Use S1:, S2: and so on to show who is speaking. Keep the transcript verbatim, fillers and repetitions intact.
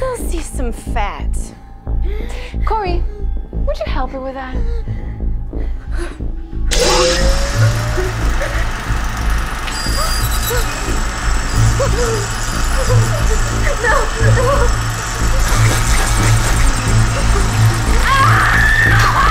S1: still see some fat. Corey, would you help her with that? No, no. Ah!